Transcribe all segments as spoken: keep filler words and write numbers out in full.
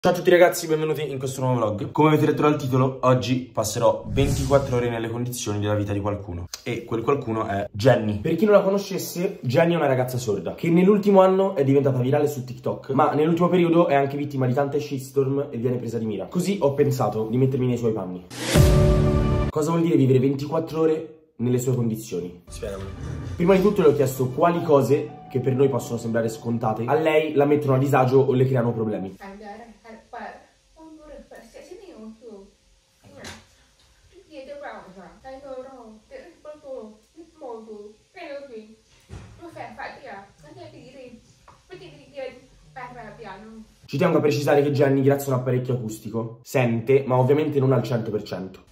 Ciao a tutti ragazzi, benvenuti in questo nuovo vlog. Come avete letto dal titolo, oggi passerò ventiquattro ore nelle condizioni della vita di qualcuno. E quel qualcuno è Jenny. Per chi non la conoscesse, Jenny è una ragazza sorda che nell'ultimo anno è diventata virale su TikTok, ma nell'ultimo periodo è anche vittima di tante shitstorm e viene presa di mira. Così ho pensato di mettermi nei suoi panni. Cosa vuol dire vivere ventiquattro ore nelle sue condizioni? Spiegamelo. Prima di tutto le ho chiesto quali cose che per noi possono sembrare scontate a lei la mettono a disagio o le creano problemi. Ci tengo a precisare che Jenny, grazie a un apparecchio acustico, sente, ma ovviamente non al cento per cento.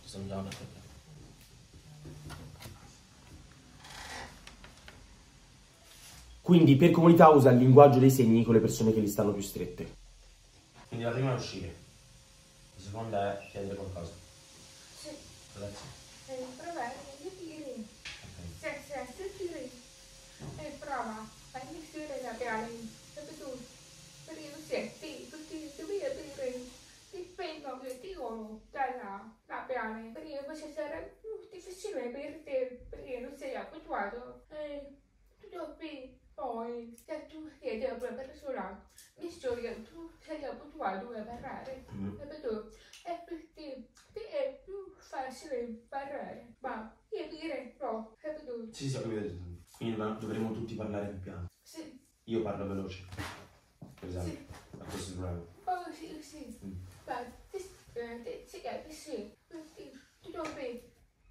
Quindi per comunità usa il linguaggio dei segni con le persone che gli stanno più strette. Quindi la prima è uscire, la seconda è chiedere qualcosa. Sì. Grazie. E provare a dire. Se sentire. E prova a iniziare la piana. Capito? Perché non senti, tutti devi dire. Dipende che dicono dalla la piana. Perché può essere difficile per te, perché non sei abituato. E tu devi poi, se tu chiedi a una persona, visto che tu sei abituato a parlare, mm. capito? E per te, te è più facile parlare, ma io dire no, capito? Sì, sì, ho capito. Quindi dovremmo tutti parlare più piano. Sì. Io parlo veloce, per esempio, Sì. a questo problema. Oh sì, sì, mm. ma ti si capisce, tu devi.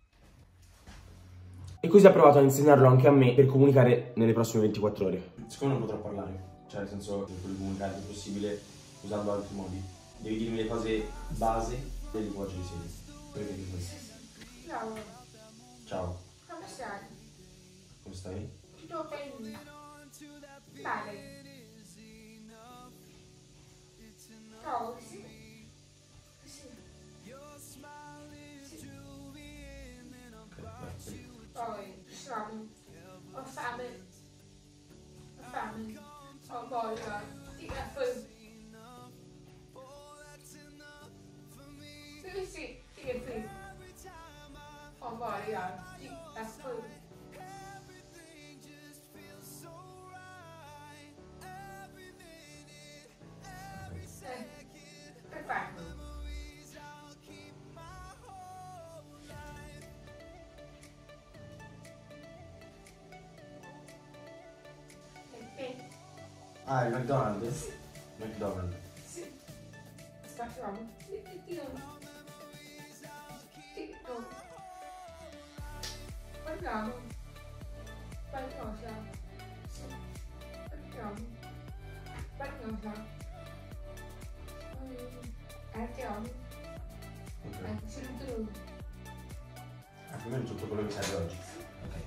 E così ha provato a insegnarlo anche a me per comunicare nelle prossime ventiquattro ore. Siccome non potrò parlare, cioè nel senso che puoi comunicare il più possibile usando altri modi, devi dirmi le cose base del linguaggio di segni. Perché dico questo? Ciao. Ciao. Come stai? Come stai? Tutto bene? Bene. Ciao, sì. Sì. Sì. Poi, fame. Ho fame. Ho fame. Ho voglia di caffè. Sì, sì, di caffè. Ho voglia di caffè. Perfetto. Ah, il McDonald's? Sì. McDonald's. Sì. Facciamo. Dio. Dio. Parliamo. Qualcosa. Sì. Parliamo. Qualcosa. Andiamo. Ok. Andiamo. Ah, più o meno tutto quello che serve oggi. Ok.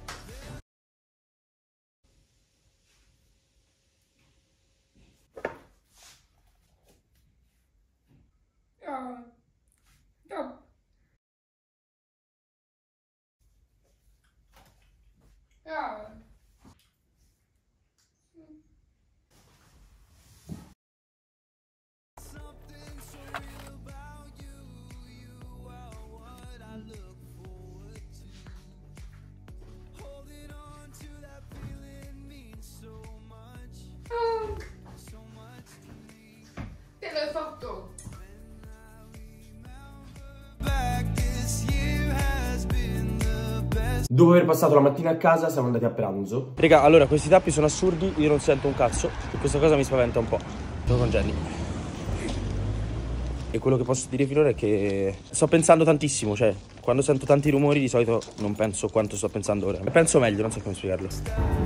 Te l'ho fatto. Dopo aver passato la mattina a casa siamo andati a pranzo. Raga, allora questi tappi sono assurdi, io non sento un cazzo e questa cosa mi spaventa un po'. Sono con Jenny. E quello che posso dire finora è che sto pensando tantissimo, cioè quando sento tanti rumori di solito non penso quanto sto pensando ora. Penso meglio, non so come spiegarlo.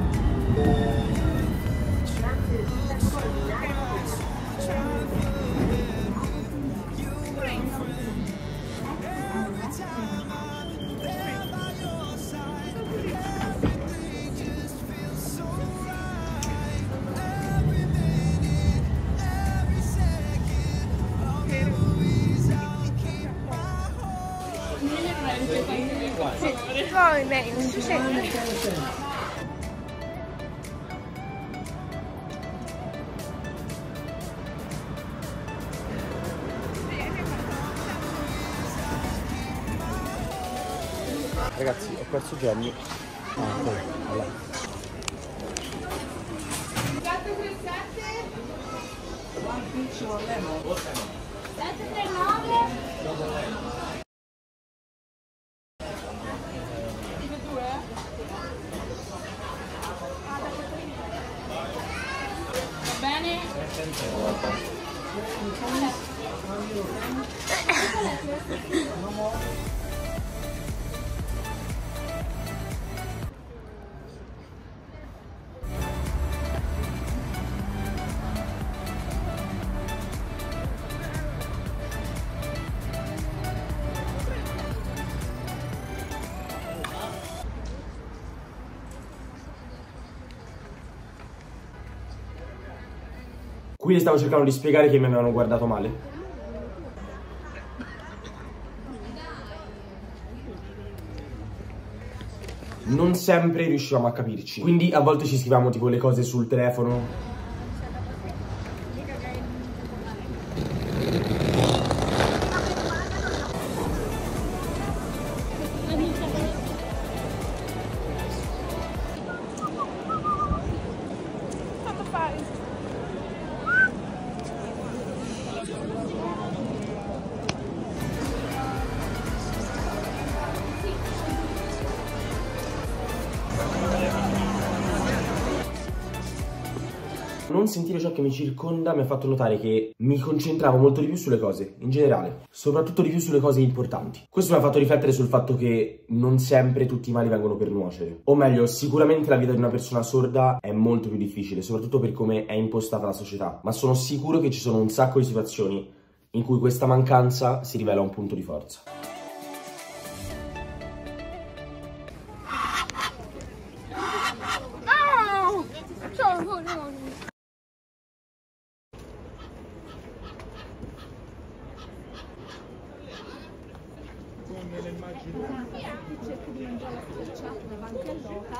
Rồi mẹ chú sẽ Ragazzi, ho perso Jenny. Ah, poi, allora. quattro tre sette sette tre nove Qui stavo cercando di spiegare che mi avevano guardato male. Non sempre riuscivamo a capirci. Quindi a volte ci scriviamo tipo le cose sul telefono. Non sentire ciò che mi circonda mi ha fatto notare che mi concentravo molto di più sulle cose, in generale, soprattutto di più sulle cose importanti. Questo mi ha fatto riflettere sul fatto che non sempre tutti i mali vengono per nuocere. O meglio, sicuramente la vita di una persona sorda è molto più difficile, soprattutto per come è impostata la società, ma sono sicuro che ci sono un sacco di situazioni in cui questa mancanza si rivela un punto di forza. Cerco di mangiare la schiacciata davanti all'oca,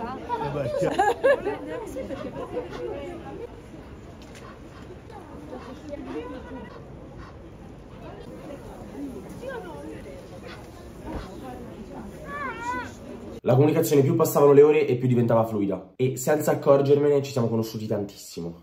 La comunicazione più passavano le ore e più diventava fluida e senza accorgermene ci siamo conosciuti tantissimo.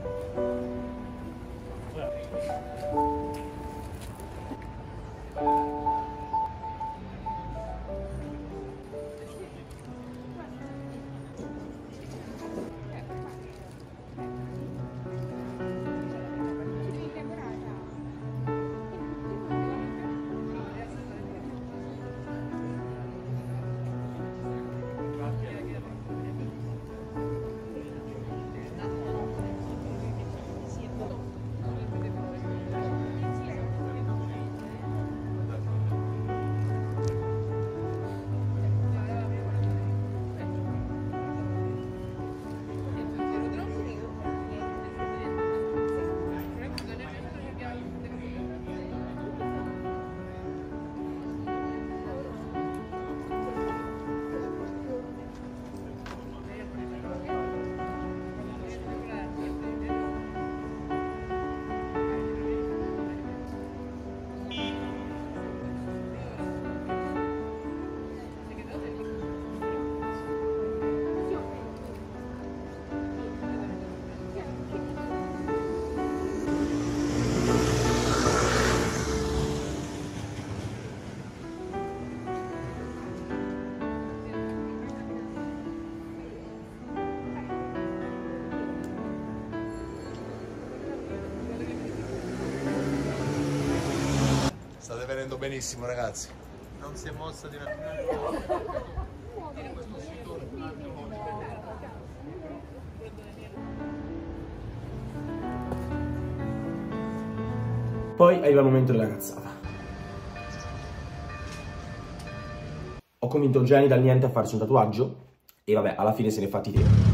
State venendo benissimo, ragazzi. Non si è mossa di una... Poi arriva il momento della cazzata. Ho convinto Jenny dal niente a farsi un tatuaggio e vabbè, alla fine se ne è fatti te.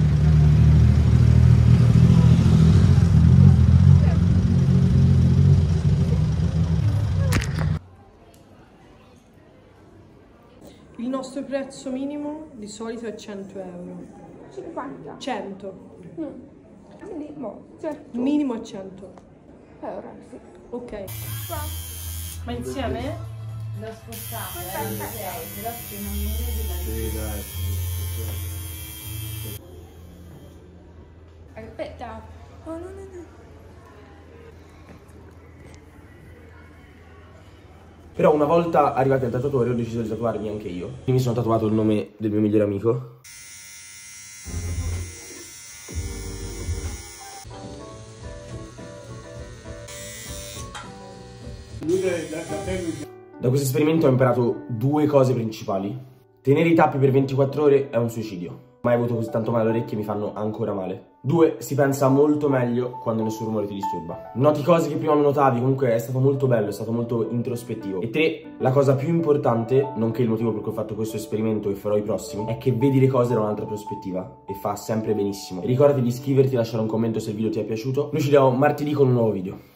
Il nostro prezzo minimo di solito è cento euro. cinquanta. cento. Mm. Minimo, certo. Minimo è cento. Euro, sì. Ok. Qua. Ma insieme? L'ho spostato, eh, non sei, però se non mi vedi la Sì, dai. Aspetta. Oh, no, no, no. Però una volta arrivati al tatuatore ho deciso di tatuarmi anche io. Quindi mi sono tatuato il nome del mio migliore amico. Da questo esperimento ho imparato due cose principali. Tenere i tappi per ventiquattro ore è un suicidio. Mai avuto così tanto male alle orecchie, mi fanno ancora male. Due, si pensa molto meglio quando nessun rumore ti disturba. Noti cose che prima non notavi, comunque è stato molto bello, è stato molto introspettivo. E tre, la cosa più importante, nonché il motivo per cui ho fatto questo esperimento e farò i prossimi, è che vedi le cose da un'altra prospettiva e fa sempre benissimo. E ricordati di iscriverti e lasciare un commento se il video ti è piaciuto. Noi ci vediamo martedì con un nuovo video.